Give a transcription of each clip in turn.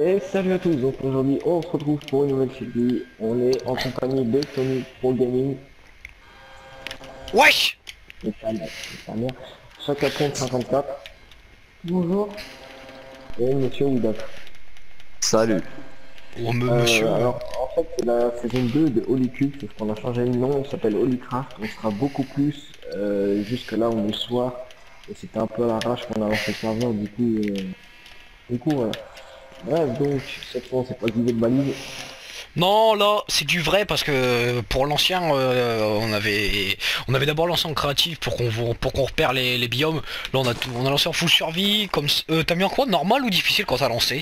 Et salut à tous, donc aujourd'hui on se retrouve pour une nouvelle série. On est en compagnie de Sony Pro Gaming Wesh! et sa mère, Chacapon 54, bonjour, et Monsieur Widoc. Salut. Oh monsieur. Alors en fait c'est la saison 2 de Holycube, sauf qu'on a changé le nom, on s'appelle Holycraft, on sera beaucoup plus, jusque là on est le soir, et c'était un peu à l'arrache qu'on a lancé le serveur, du coup voilà. Bref, donc cette fois c'est pas guidé de balise. Non là c'est du vrai parce que pour l'ancien on avait d'abord lancé en créatif pour qu'on repère les biomes. Là on a lancé en full survie comme t'as mis en quoi normal ou difficile quand t'as lancé?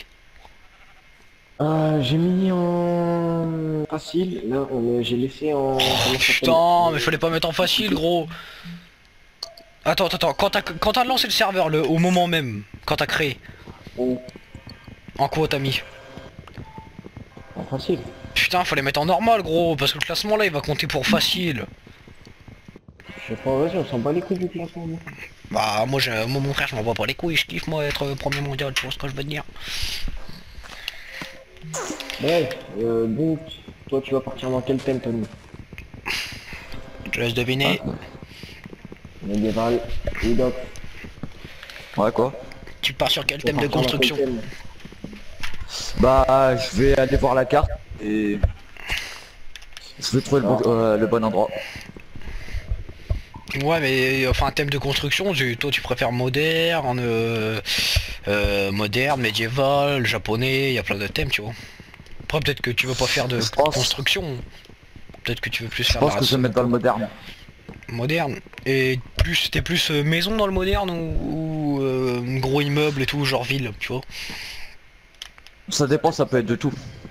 J'ai mis en facile, là j'ai laissé en comment ça s'appelle Putain mais fallait pas mettre en facile gros. Attends, quand t'as lancé le serveur au moment même, quand t'as créé, en, en quoi t'as mis? en facile. Putain fallait mettre en normal gros parce que le classement là il va compter pour facile. Je sais pas, vas-y, on s'en bat les couilles du classement. Nous. Bah moi mon frère je m'en bats pas les couilles, je kiffe moi être premier mondial, tu vois ce que je veux te dire. Bref, donc toi tu vas partir dans quel thème Tony? Je te laisse deviner. Médiéval, Widoc, Ouais quoi? Tu pars sur quel tu vas thème de partir dans quel construction? thème? Bah, je vais aller voir la carte et je vais trouver le bon endroit. Ouais mais enfin thème de construction, toi tu préfères moderne, moderne, médiéval, japonais, il y a plein de thèmes tu vois. Après peut-être que tu veux pas faire de Je pense, construction, peut-être que tu veux plus je faire de la pense que je vais race me mettre dans le moderne. moderne. Et plus t'es plus maison dans le moderne ou gros immeuble et tout, genre ville, tu vois. Ça dépend, ça peut être de tout.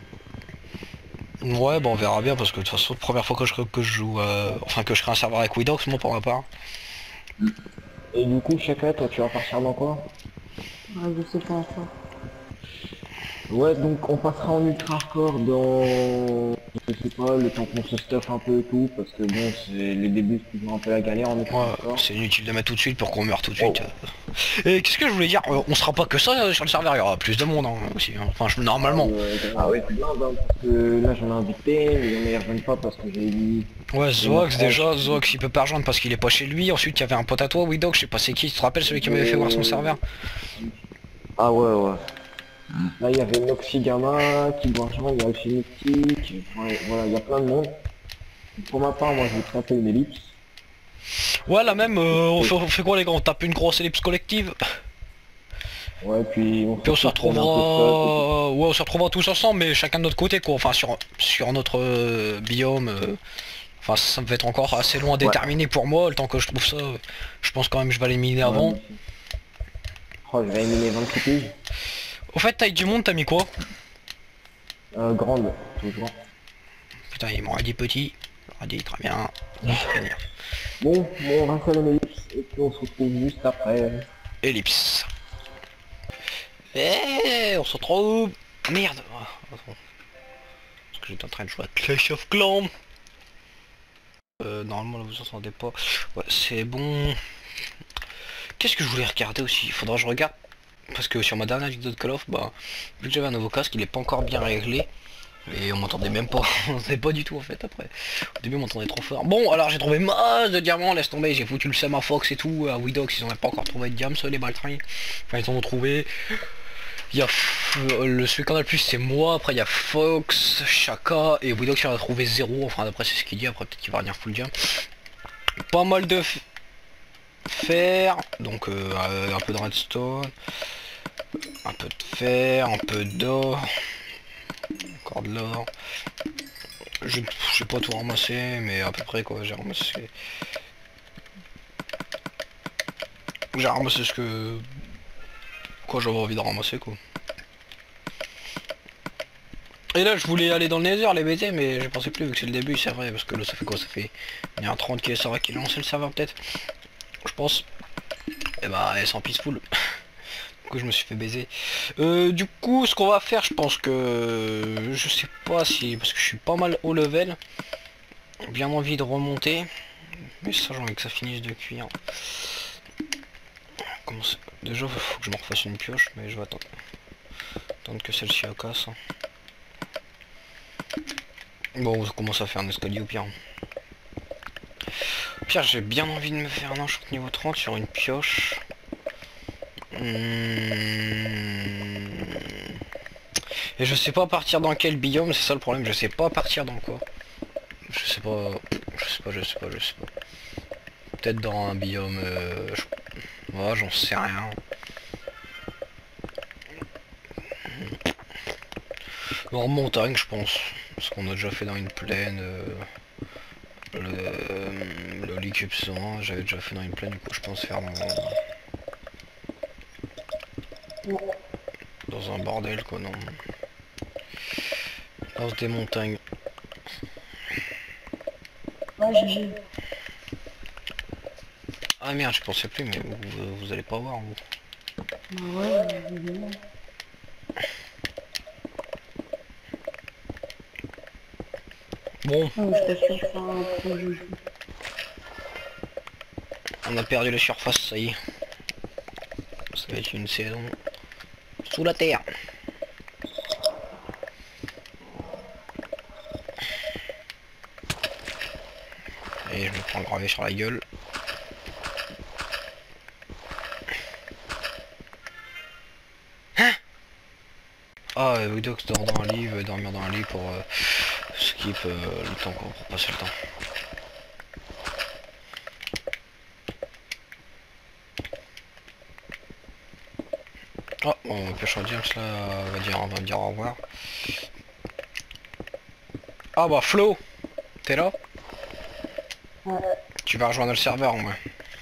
Ouais bah on verra bien parce que de toute façon première fois que je joue enfin que je crée un serveur avec Widox moi pour ma part. Et du coup, Chaka, toi tu vas partir dans quoi? Ouais, je sais pas encore. Ouais, donc on passera en ultra hardcore dans, je sais pas, le temps qu'on se stuff un peu et tout, parce que bon, c'est les débuts, c'est toujours un peu la galère en ultra Ouais, hardcore. c'est inutile de mettre tout de suite pour qu'on meure tout de Oh. suite. Et qu'est-ce que je voulais dire? On sera pas que ça sur le serveur, il y aura plus de monde hein, aussi. Hein. Enfin, normalement. Ah oui, c'est blinde, hein, parce que là j'en ai invité, mais il y en a ils reviennent pas parce que j'ai mis Ouais, les mots de Zoax France. déjà, Zoax il peut pas rejoindre parce qu'il est pas chez lui. Ensuite, il y avait un pote à toi, Widog, je sais pas c'est qui, tu te rappelles celui qui m'avait fait voir son serveur? Ah ouais, ouais. Là il y avait Noxigama qui doit rejoindre, il y a Alchemystic, ouais, voilà, il y a plein de monde. Pour ma part, moi je vais taper une ellipse. Ouais, là même, on fait quoi les gars? On tape une grosse ellipse collective. Ouais, puis on se Puis on se retrouve pour un peu de stuff et tout. retrouvera... Ouais, on se retrouvera tous ensemble, mais chacun de notre côté quoi. Enfin, sur notre biome. Enfin, ça me va être encore assez loin à Ouais. déterminer pour moi, le temps que je trouve ça. Je pense quand même que je vais l'éliminer Ouais, avant. moi aussi. Oh, je vais éliminer 26 piges. Au fait, taille du monde, t'as mis quoi? Grande, toujours. Putain, il m'aurait dit petit. Il m'aurait dit très bien. Bon, on va faire une ellipse et puis on se retrouve juste après. Ellipse. Eh, on se retrouve. Ah, merde. Ah, attends. Parce que j'étais en train de jouer à Clash of Clans. Normalement là vous entendez pas. Ouais, c'est bon. Qu'est-ce que je voulais regarder aussi? Il faudra que je regarde. Parce que sur ma dernière vidéo de Call of, bah, vu que j'avais un nouveau casque, il est pas encore bien réglé. Et on m'entendait même pas, on m'entendait pas du tout en fait après. Au début on m'entendait trop fort. Bon alors j'ai trouvé masse de diamants, laisse tomber, j'ai foutu le Sam à Fox et tout, à Widox ils en ont pas encore trouvé de diamants les baltrins. Enfin ils en ont trouvé. Il y a celui qu'on a le plus c'est moi, après il y a Fox, Shaka et Widox il en a trouvé 0, enfin d'après c'est ce qu'il dit, après peut-être qu'il va venir full diam. Pas mal de fer, donc un peu de redstone, un peu de fer, un peu d'or. Encore de l'or. J'ai pas tout ramassé, mais à peu près quoi, j'ai ramassé. J'ai ramassé ce que. Quoi j'avais envie de ramasser quoi. Et là je voulais aller dans le nether les BT mais je pensais plus vu que c'est le début c'est vrai parce que là ça fait quoi ça fait. Il y a un 30 qui est ça va qui a lancé le serveur peut-être. Je pense. Et bah elle s'en peaceful. Du coup je me suis fait baiser. Du coup ce qu'on va faire je pense que. Je sais pas si. Parce que je suis pas mal haut level. Bien envie de remonter. Mais ça j'ai envie que ça finisse de cuire. Comment ça... Déjà faut que je me refasse une pioche mais je vais attendre. Tant que celle-ci a casse. Bon, on commence à faire un escalier au pire. Au pire, j'ai bien envie de me faire un enchantement niveau 30 sur une pioche. Et je sais pas partir dans quel biome, c'est ça le problème, je sais pas partir dans quoi. Je sais pas. Peut-être dans un biome... Ouais, j'en sais rien. En montagne, je pense. Parce qu'on a déjà fait dans une plaine. Le Licube 100, j'avais déjà fait dans une plaine, du coup je pense faire dans un bordel quoi, non. Dans des montagnes. Ouais, j'ai. Ah merde, je pensais plus, mais vous allez pas voir vous. Bah ouais, évidemment. Bon, Non, je t'assure, c'est un projet. on a perdu la surface, ça y est. Ça va être une saison sous la terre. Et je me prends gravé sur la gueule. Hein? Ah, Widox dort dans un lit, veut dormir dans un lit pour skip le temps quoi, pour passer le temps. Oh, on pioche en James là, on va dire au revoir. Ah bah Flo, t'es là? Ouais. Tu vas rejoindre le serveur moi.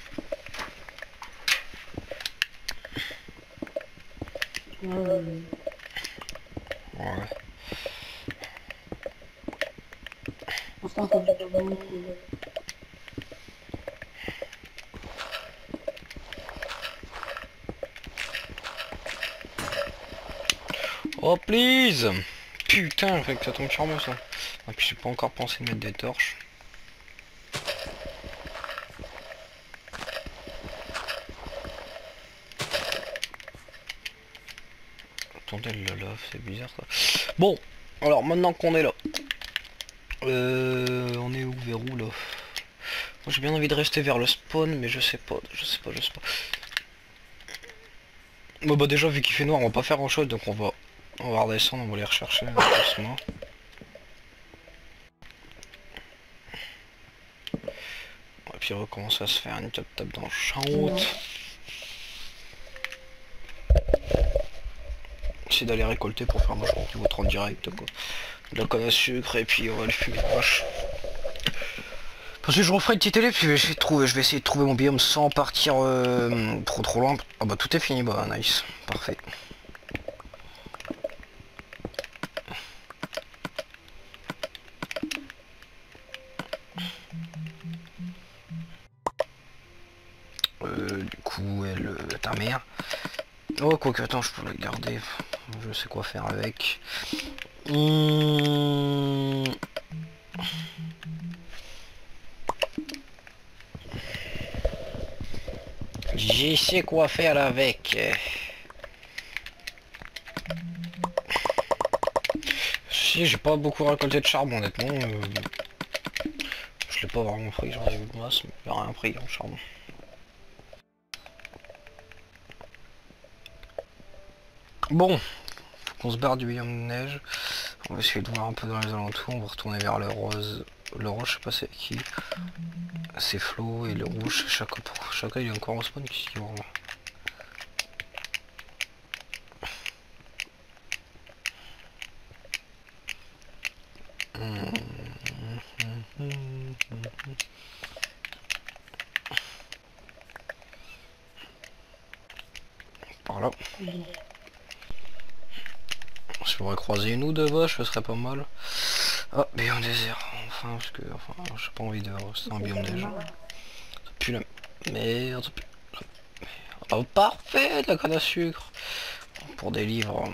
Ouais. Ouais. Pour l'instant, faut que je remonte. Oh please. Putain, fait que ça tombe sur moi ça. Et puis j'ai pas encore pensé de mettre des torches. Attendez le love, c'est bizarre ça. Bon, alors maintenant qu'on est là. On est où, vers où là? Moi j'ai bien envie de rester vers le spawn, mais je sais pas. Bon bah déjà vu qu'il fait noir, on va pas faire grand chose, donc on va redescendre, on va les rechercher doucement. Et puis on va commencer à se faire une top dans le champ haute. Essayer d'aller récolter pour faire un moucheron qui vaut en direct quoi. De la canne à sucre et puis on va le fumer de vache. Parce que je referai une petite télé puis je vais essayer de trouver mon biome sans partir trop loin. Ah bah tout est fini, bah nice, parfait. Du coup ta mère. Oh quoique attends, je peux la garder. Je sais quoi faire avec. Je sais quoi faire avec. Si j'ai pas beaucoup récolté de charbon honnêtement. Je l'ai pas vraiment pris, j'en ai eu de masse, mais j'ai rien pris en charbon. Bon, faut qu'on se barre du biome de neige. On va essayer de voir un peu dans les alentours, on va retourner vers le rose. Le rose, je sais pas c'est qui. C'est Flo et le rouge, chacun il est encore au spawn, qu'est-ce qu'il va voir. Par là. Si j'aurais croisé une ou deux vaches, ce serait pas mal. Ah, biome désert. Enfin, parce que, enfin, j'ai pas envie de rester en biome neige. Ça pue la merde. Oh, parfait, de la canne à sucre. Pour des livres.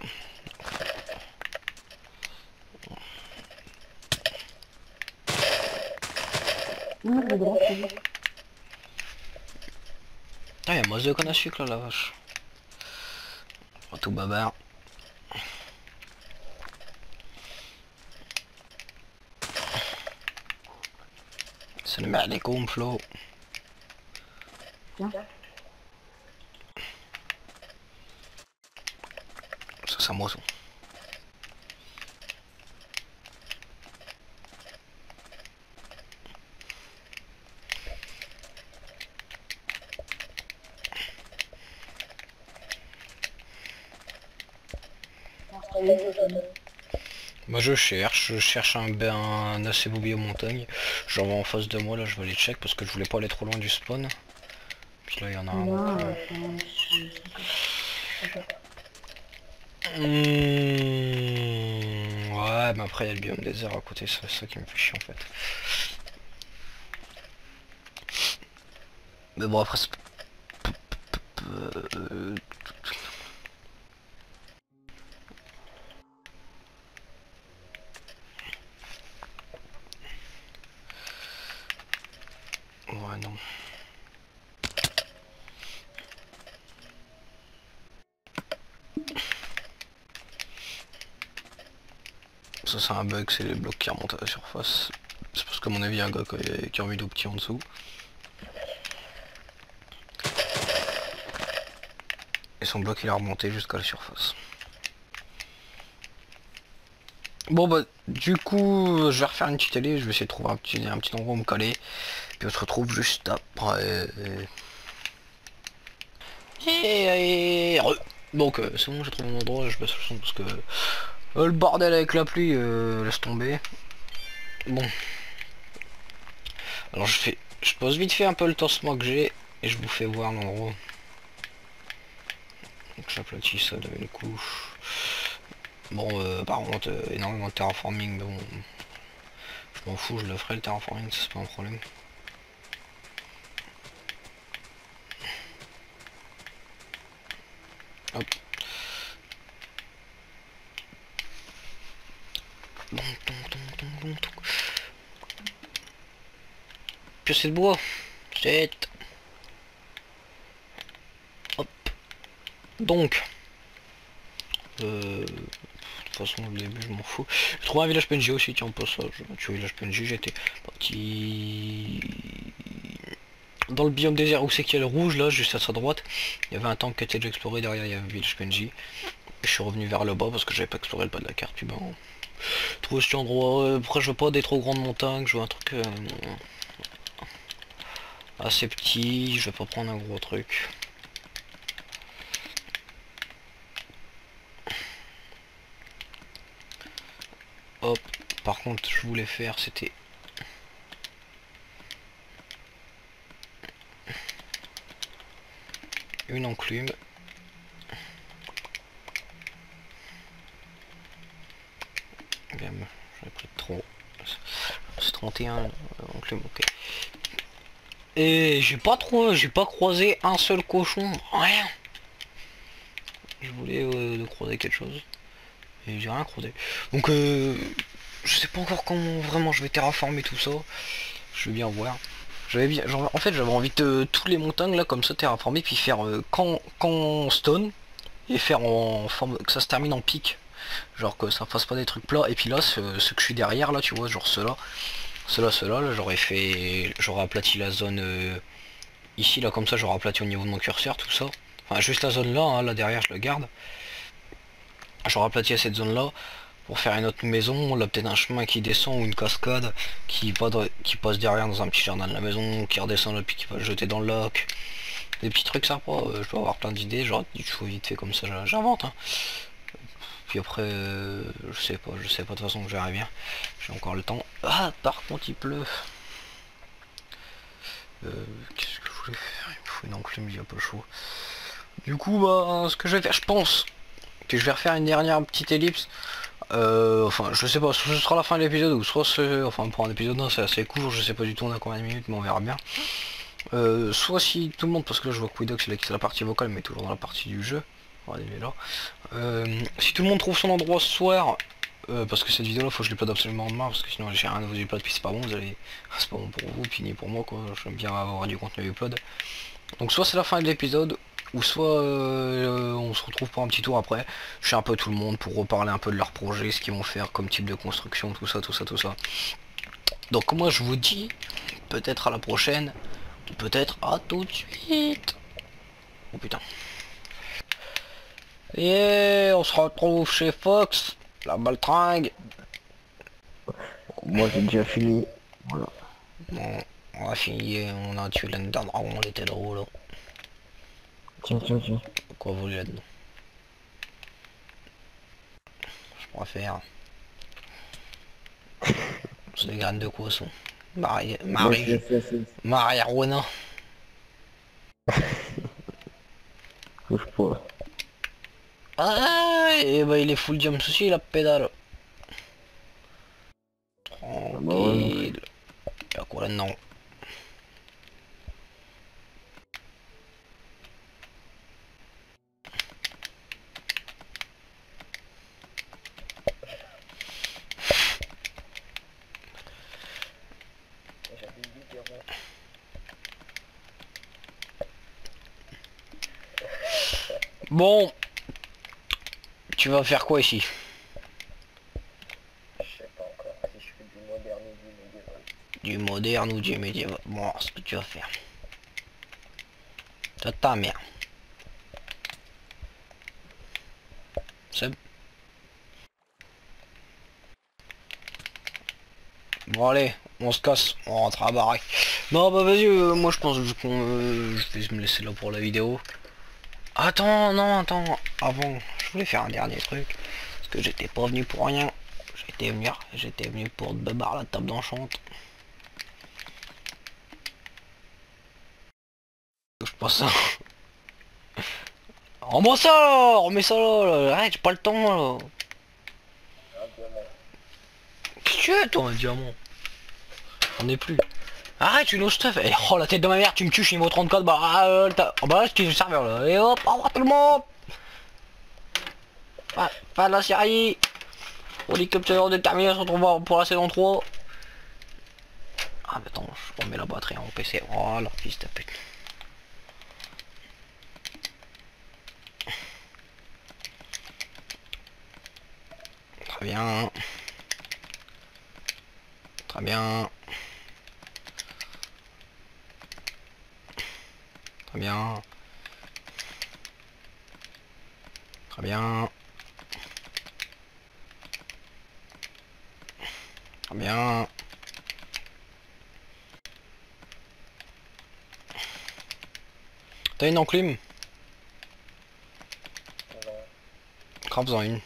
Ah, il y a masse de canne à sucre là, la vache. Oh, tout babar. Salam alaikum Flo. Tiens. Ça c'est un moisson. Moi je cherche un assez beau montagne. J'en vois en face de moi là, je vais aller check parce que je voulais pas aller trop loin du spawn. Puis là il y en a un. Ouais mais après il y a le biome désert à côté, c'est ça qui me fait chier en fait. Mais bon après c'est... Ouais non. Ça c'est un bug, c'est les blocs qui remontent à la surface. C'est parce qu'à mon avis il y a un gars qui a envie d'eau petit en dessous. Et son bloc il a remonté jusqu'à la surface. Bon bah du coup je vais refaire une petite allée, je vais essayer de trouver un petit endroit où me caler. Puis on se retrouve juste après. Donc c'est bon, j'ai trouvé mon endroit, je baisse le son parce que le bordel avec la pluie laisse tomber. Bon. Alors je pose vite fait un peu le tassement que j'ai et je vous fais voir l'endroit. Donc j'aplatis ça d'une couche. Bon par contre énormément de terraforming, mais bon. Je m'en fous, je le ferai le terraforming, c'est pas un problème. Hop. Pièce de bois. Shit. Hop. Donc. De toute façon au début je m'en fous. J'ai trouvé un village PNJ aussi, tiens au passage. Tu village PNJ, j'étais parti dans le biome désert où c'est qu'il y a le rouge là, juste à sa droite. Il y avait un tank qui était déjà exploré, derrière il y avait un village PNJ. Je suis revenu vers le bas parce que j'avais pas exploré le bas de la carte, puis ben trouver cet endroit. Après je veux pas des trop grandes montagnes, je veux un truc assez petit, je vais pas prendre un gros truc. Hop, par contre je voulais faire c'était une enclume. J'avais pris trop. C'est 31 enclume, ok. Et j'ai pas croisé un seul cochon, rien. Je voulais croiser quelque chose. Et j'ai rien croisé. Donc je sais pas encore comment vraiment je vais terraformer tout ça. Je vais bien voir. En fait j'avais envie de tous les montagnes là comme ça terraformer puis faire quand stone et faire en forme que ça se termine en pic. Genre que ça fasse pas des trucs plats. Et puis là ce que je suis derrière là tu vois, genre ceux-là là, j'aurais aplati la zone ici là comme ça, j'aurais aplati au niveau de mon curseur tout ça. Enfin juste la zone là, hein, là derrière je le garde. J'aurais aplati à cette zone là pour faire une autre maison, là peut-être un chemin qui descend ou une cascade qui passe derrière dans un petit jardin de la maison, qui redescend là puis qui va jeter dans le lac. Des petits trucs sympas, je dois avoir plein d'idées, genre du tout vite fait comme ça, j'invente hein. Puis après je sais pas de toute façon que je verrai bien. J'ai encore le temps. Ah par contre il pleut. Qu'est-ce que je voulais faire? Il me faut une enclume, il n'y a pas chaud. Du coup bah ce que je vais faire, je pense que je vais refaire une dernière petite ellipse. Enfin je sais pas, soit ce sera la fin de l'épisode ou soit enfin pour un épisode 1 c'est assez court, je sais pas du tout on a combien de minutes mais on verra bien. Soit si tout le monde, parce que là je vois que Widox il a quitté la partie vocale mais toujours dans la partie du jeu. Regardez, il est là. Si tout le monde trouve son endroit ce soir, parce que cette vidéo là faut que je l'upload absolument demain parce que sinon j'ai rien à vous upload puis c'est pas bon, c'est pas bon pour vous puis ni pour moi quoi, j'aime bien avoir du contenu upload. Donc soit c'est la fin de l'épisode ou soit on se retrouve pour un petit tour après, chez un peu tout le monde pour reparler un peu de leur projet, ce qu'ils vont faire comme type de construction, tout ça, tout ça, tout ça. Donc moi je vous dis peut-être à la prochaine, ou peut-être à tout de suite. Oh putain. Et on se retrouve chez Fox, la baltringue. Moi j'ai déjà fini. Voilà. Bon, on a fini, on a tué l'un d'un dragon, on était drôle. Tiens, tiens, tiens. Quoi vous jette? Je préfère. C'est des graines de poisson. Yes, yes, yes, yes. Marie Ronin. Touche pas. Ah, et bah il est full jump aussi la pédale. Ah bah ouais, non. Tranquille. Y'a quoi là-dedans? Bon, tu vas faire quoi ici? Du moderne ou du médiéval? Bon, ce que tu vas faire. Ça ta mère. C'est... Bon allez, on se casse, on rentre à la baraque. Non bah vas-y, moi je pense je vais me laisser là pour la vidéo. Attends, non, attends, avant, je voulais faire un dernier truc. Parce que j'étais pas venu pour rien. J'étais venu pour te barre la table d'enchante. Je passe ça. Rends-moi ça là, remets ça là, arrête, j'ai pas le temps là. Qu'est-ce que tu veux toi un diamant? On est plus. Arrête une autre stuff. Eh, oh la tête de ma mère, tu me tues chez niveau 34, bah oh, bah là je suis le serveur là. Et hop, au revoir tout le monde. Fin de la série. On dit comme ça on est terminé, on se retrouve pour la saison 3. Ah mais attends, je remets la batterie en PC. Oh leur fils de pute. Très bien. Très bien. Très bien. Très bien. Très bien. T'as une enclume? Grave-en une.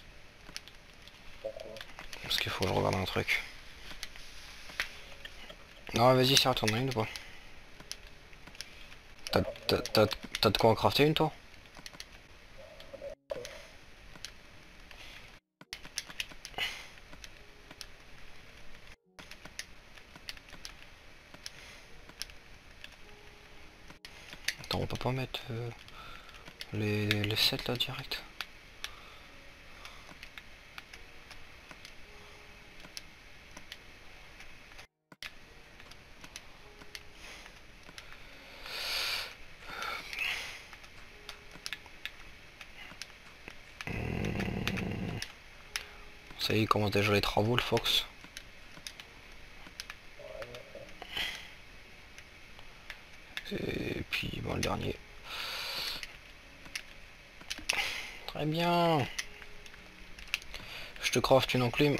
Parce qu'il faut que je regarde un truc. Non vas-y, ça t'en as une ou pas? T'as de quoi en crafter une toi? Attends, on peut pas mettre les 7 là direct. Ça y est, il commence déjà les travaux le Fox. Et puis bon le dernier. Très bien. Je te craft une enclume.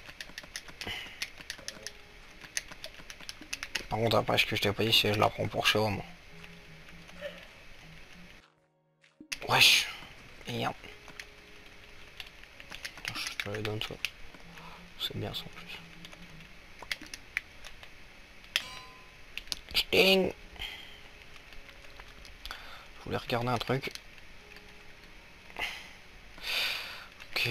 Par contre après ce que je t'ai pas dit c'est je la prends pour chez moi. Wesh. Merde. Attends, je te le donne toi. C'est bien ça en plus. Sting. Je voulais regarder un truc. Ok.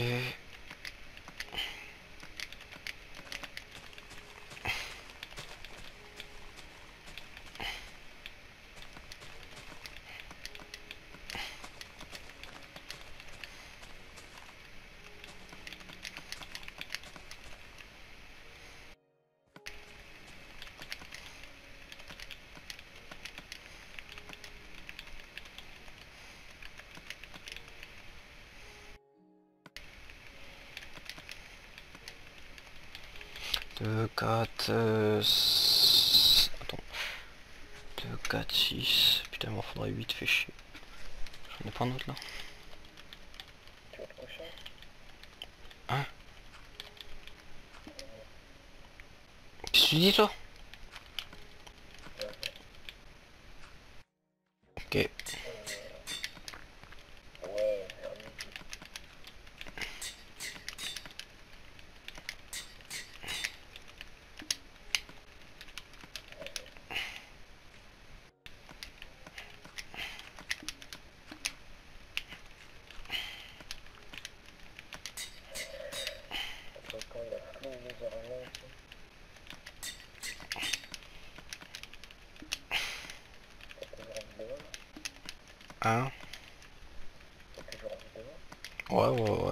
2, 4... Attends. 2, 4, 6... Putain, il m'en faudrait 8, fait chier. J'en ai pas un autre là. Hein? Qu'est-ce que tu dis toi? Ok. Hein? Ouais.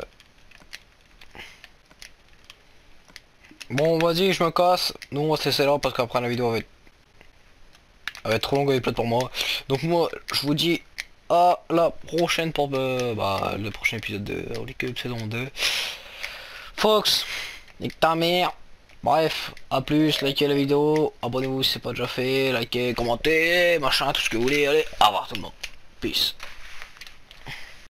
Bon, vas-y, je me casse. Nous, on va se laisser là parce qu'après la vidéo elle va être trop longue et plate pour moi. Donc moi, je vous dis à la prochaine pour le prochain épisode de Holy Cube saison 2. Fox, nique ta mère. Bref, à plus, likez la vidéo, abonnez-vous si c'est pas déjà fait, likez, commentez, machin, tout ce que vous voulez. Allez, au revoir tout le monde. Peace.